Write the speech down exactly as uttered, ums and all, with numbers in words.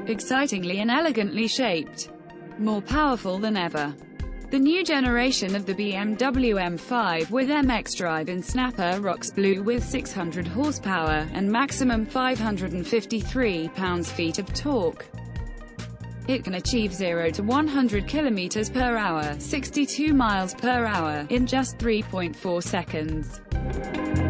excitingly and elegantly shaped, more powerful than ever. The new generation of the B M W M five with M xDrive in Snapper rocks blue with six hundred horsepower, and maximum five hundred fifty-three pounds-feet of torque. It can achieve zero to one hundred kilometers per hour, sixty-two miles per hour, in just three point four seconds.